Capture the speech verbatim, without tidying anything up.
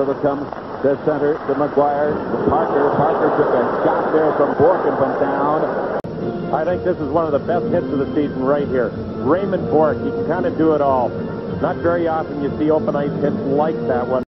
Over comes the center to McGuire. To Parker. Parker took a shot there from Bourque and from down. I think this is one of the best hits of the season right here. Raymond Bourque, he can kind of do it all. Not very often you see open ice hits like that one.